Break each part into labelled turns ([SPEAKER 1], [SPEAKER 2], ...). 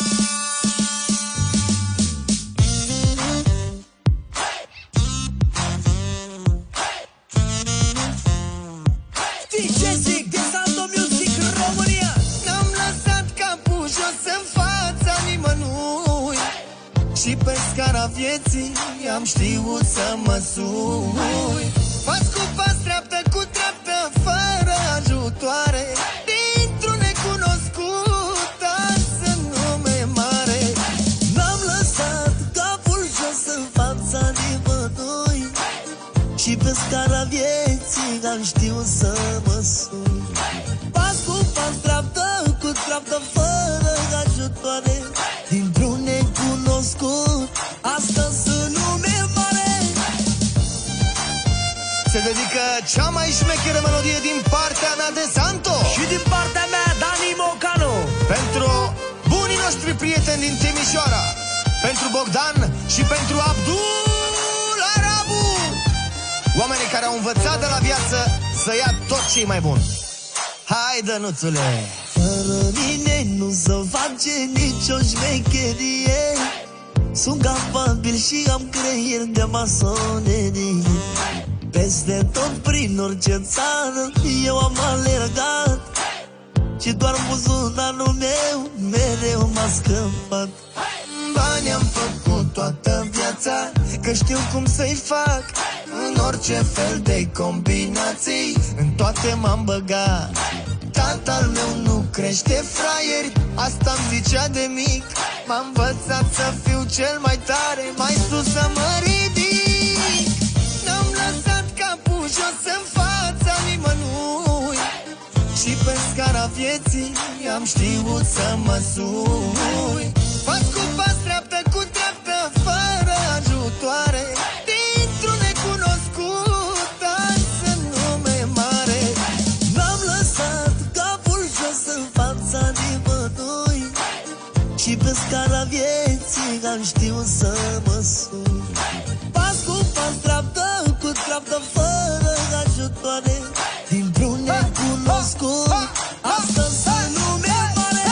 [SPEAKER 1] Și pe scara vieții am știut să mă sui. Pas cu pas, treaptă cu treaptă, fără ajutoare, dintr-un necunoscut, azi în nume mare. N-am lăsat capul jos în fața nimănui. Și pe scara vieții am știut să mă sui. Pas cu pas, treaptă cu treaptă, fără ajutoare, dintr-un necunoscut, astăzi în lume mare. Se dedică cea mai șmecheră melodie din partea mea de Santo
[SPEAKER 2] și din partea mea Dani Mocanu,
[SPEAKER 1] pentru bunii noștri prieteni din Timișoara, pentru Bogdan și pentru Abdul Arabu, oamenii care au învățat de la viață să ia tot ce e mai bun. Hai, Dănuțule! Fără mine nu se face nicio șmecherie. Sunt capabil și am creier de masonerie. Peste tot, prin orice țară, eu am alergat și doar buzunarul meu mereu m-a scăpat. Bani am făcut toată viața, că știu cum să-i fac. În orice fel de combinații, în toate m-am băgat. Tatăl meu nu crește fraieri, asta-mi zicea de mic. M-a învățat să fiu cel mai tare, mai sus să mă ridic. N-am lăsat capul jos în fața nimănui. Și pe scara vieții am știut să mă sui. Pas cu pas, treaptă cu treaptă, fără ajutoare, dintr-un necunoscut, azi în nume mare. N-am lăsat capul jos în fața nimănui. Și pe scara vieții am știut să mă sui. Pas cu pas, treaptă cu treaptă, fără ajutoare, dintr-un necunoscut, astăzi în lume mare.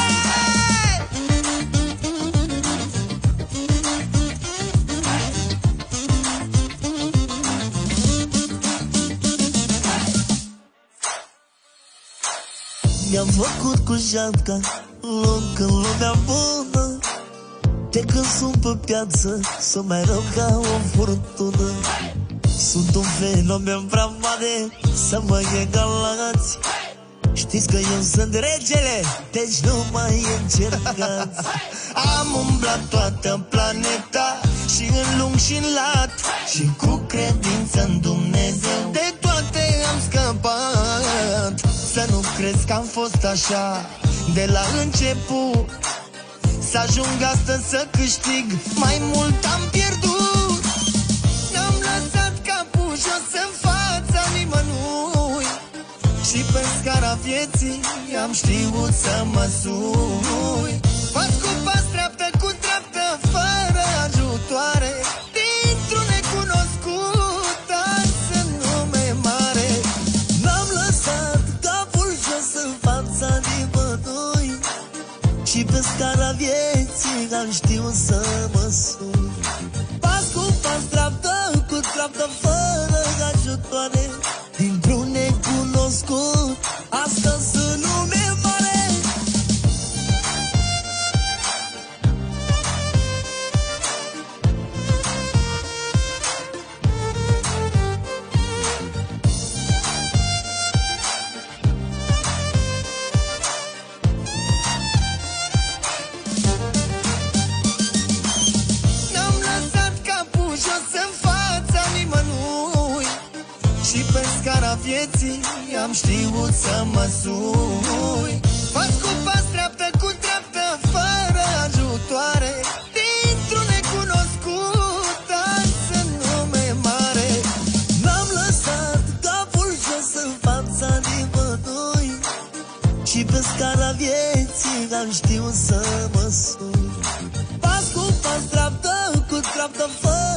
[SPEAKER 1] Mi-am făcut cu jantca loc în lumea bună. De când sunt pe piață, sunt mai rău ca o furtună. Sunt un fenomen prea mare să mă egalați. Știți că eu sunt regele, deci nu mai încercați. Am umblat toată planeta, și în lung și în lat, și cu credință în Dumnezeu de toate am scăpat. Să nu crezi că am fost așa de la început, să ajung astăzi să câștig, mai mult am pierdut. N-am lăsat capul jos în fața nimănui. Și pe scara vieții am știut să mă sui. Pas cu pas, treaptă cu treaptă, fără ajutoare, dintr-un necunoscut, azi în nume mare. N-am lăsat capul jos în fața nimănui. Și pe scara vieții am știut să mă sui. Pas cu pas, treaptă cu treaptă, fără ajutoare, dintr-un necunoscut, astăzi în lume mare. N-am lăsat capul jos în fața nimănui. Și pe scara vieții am știut să mă sui. Pas cu pas, treaptă cu treaptă, fără ajutoare, dintr-un necunoscut, azi în nume mare. N-am lăsat capul jos în fața nimănui. Și pe scara vieții am știut să mă sui. Pas cu pas, treaptă cu treaptă, fără